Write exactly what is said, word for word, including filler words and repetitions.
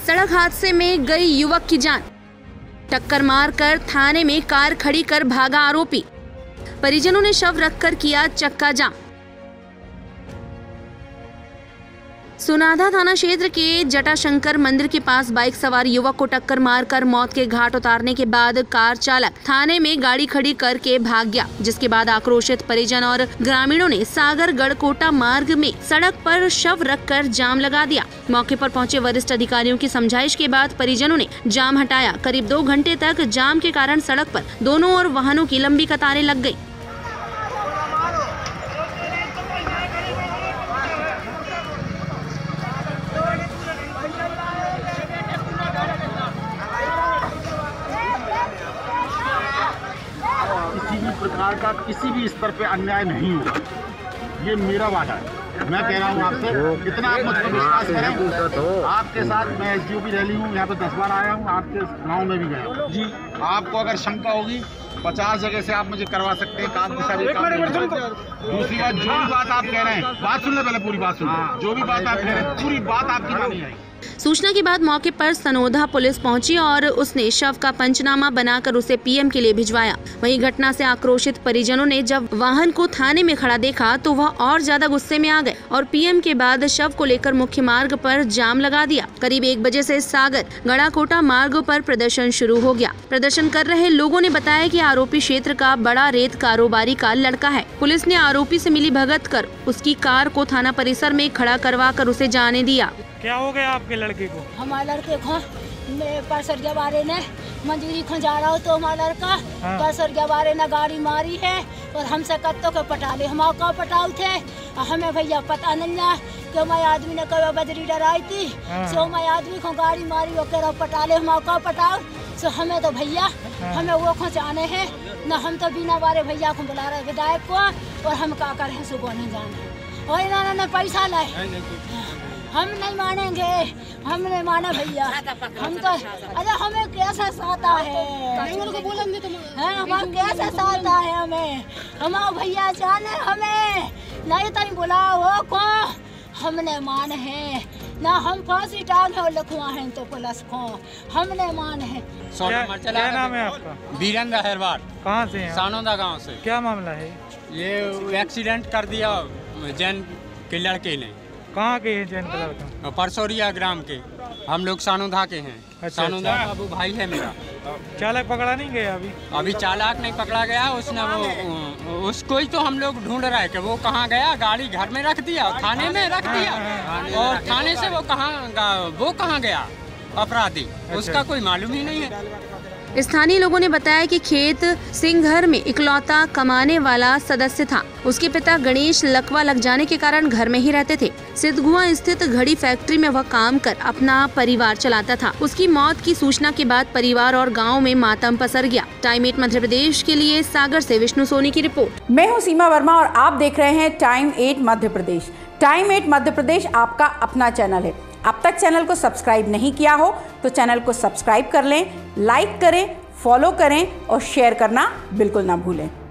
सड़क हादसे में गई युवक की जान। टक्कर मारकर थाने में कार खड़ी कर भागा आरोपी। परिजनों ने शव रखकर किया चक्का जाम। सुनाधा थाना क्षेत्र के जटाशंकर मंदिर के पास बाइक सवार युवक को टक्कर मारकर मौत के घाट उतारने के बाद कार चालक थाने में गाड़ी खड़ी करके भाग गया, जिसके बाद आक्रोशित परिजन और ग्रामीणों ने सागर गढ़कोटा मार्ग में सड़क पर शव रखकर जाम लगा दिया। मौके पर पहुंचे वरिष्ठ अधिकारियों की समझाइश के बाद परिजनों ने जाम हटाया। करीब दो घंटे तक जाम के कारण सड़क पर दोनों ओर वाहनों की लंबी कतारें लग गयी। किसी भी प्रकार का किसी भी स्तर पे अन्याय नहीं होगा, ये मेरा वादा है। मैं कह रहा हूँ आपसे, इतना आप मुझ पर विश्वास करें। आपके साथ मैं एसडीओ की रैली हूँ, यहाँ पे दस बार आया हूँ, आपके गांव में भी गया हूँ जी। आपको अगर शंका होगी पचास जगह से आप मुझे करवा सकते हैं काम। दूसरी बात, जो भी बात आप कह रहे हैं, बात सुन ले पहले, पूरी बात सुन। जो भी बात आप कह रहे हैं पूरी बात आपकी मानी जाएगी। सूचना के बाद मौके पर सनोधा पुलिस पहुंची और उसने शव का पंचनामा बनाकर उसे पीएम के लिए भिजवाया। वहीं घटना से आक्रोशित परिजनों ने जब वाहन को थाने में खड़ा देखा तो वह और ज्यादा गुस्से में आ गए और पीएम के बाद शव को लेकर मुख्य मार्ग पर जाम लगा दिया। करीब एक बजे से सागर गढ़ाकोटा मार्ग पर प्रदर्शन शुरू हो गया। प्रदर्शन कर रहे लोगों ने बताया कि आरोपी क्षेत्र का बड़ा रेत कारोबारी का लड़का है। पुलिस ने आरोपी से मिली भगत कर उसकी कार को थाना परिसर में खड़ा करवा कर उसे जाने दिया। क्या हो गया आपके लड़के को? हमारे लड़के को परसर के बारे ने मंजूरी खो जा रहा हो तो हमारा लड़का परसर के बारे ने गाड़ी मारी है और हमसे कत्तों के पटाले हम का पटाऊ थे। हमें भैया पता नहीं है कि मैं आदमी ने कभी बजरी डराई थी, सो मैं आदमी को गाड़ी मारी वो कह रहा पटाले हम का पटाऊ। सो हमें तो भैया हमें वो खचाने हैं न, हम तो बिना बारे भैया को बुला रहे विधायक को और हम क्या करें सुबह नहीं जाना और इन्होंने पैसा लाए। हम नहीं मानेंगे, हम नहीं माने भैया। हम तो अरे हमें कैसे साता है, हमें कैसे साता है हमें हमारा भैया जाने हमें नहीं तनी बुलाओ को हमने मान है ना, हम फांसी टांग है और लखवा है तो पुलिस को हमने मान है। क्या, क्या नाम है आपका? वीरेंद्र अहरवार। कहाँ से हैं? सानोदा गांव से। क्या मामला है? ये एक्सीडेंट कर दिया जैन के लड़के ने। कहाँ के हैं जैन का लड़का? परसोरिया ग्राम के, हम लोग सानोदा के हैं। अच्छा, सानोदा अच्छा। बाबू भाई है मेरा। चालक पकड़ा नहीं गया अभी? अभी चालक नहीं पकड़ा गया, उसने वो उसको ही तो हम लोग ढूंढ रहे कि वो कहाँ गया। गाड़ी घर में रख दिया, थाने में रख दिया और थाने से वो कहाँ वो कहाँ गया अपराधी, उसका कोई मालूम ही नहीं है। स्थानीय लोगों ने बताया कि खेत सिंघर में इकलौता कमाने वाला सदस्य था। उसके पिता गणेश लकवा लग जाने के कारण घर में ही रहते थे। सिद्धगुआ स्थित घड़ी फैक्ट्री में वह काम कर अपना परिवार चलाता था। उसकी मौत की सूचना के बाद परिवार और गांव में मातम पसर गया। टाइम एट मध्य प्रदेश के लिए सागर से विष्णु सोनी की रिपोर्ट। मैं हूँ सीमा वर्मा और आप देख रहे हैं time at Madhya Pradesh. Time at Madhya Pradesh आपका अपना चैनल है। अब तक चैनल को सब्सक्राइब नहीं किया हो तो चैनल को सब्सक्राइब कर लें, लाइक करें, फॉलो करें और शेयर करना बिल्कुल ना भूलें।